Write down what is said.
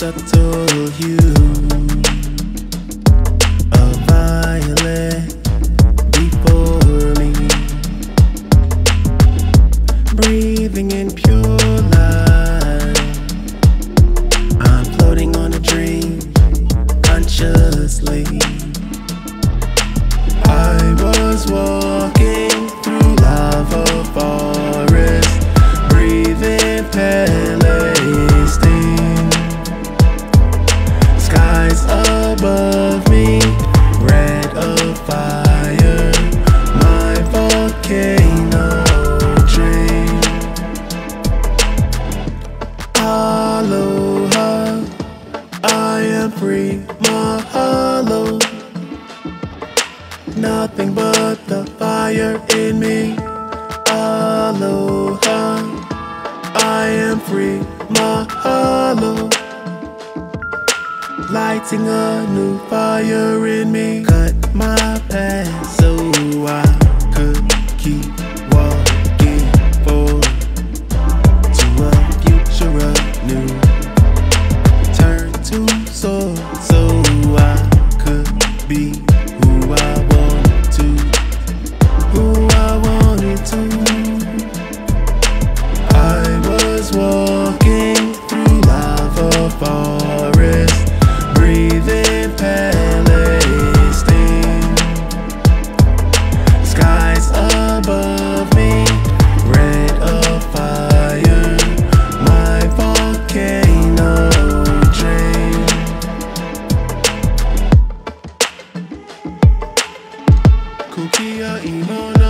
subtle hue, a violet before me, breathing in pure light. I'm floating on a dream consciously. I was walking through lava forest, breathing Pele steam. Skies above me, red of fire, my volcano dream. Aloha, I am free, Mahalo. Nothing but the fire in me. Aloha, I am free, Mahalo. Lighting a new fire in me. Cut my path so I could keep walking forward to a future anew. Turn to soul so I could be who I wanted to, who I wanted to. I was walking through lava forest, breathing Pele steam. Skies above me, red of fire, my volcano dream. Kukia imono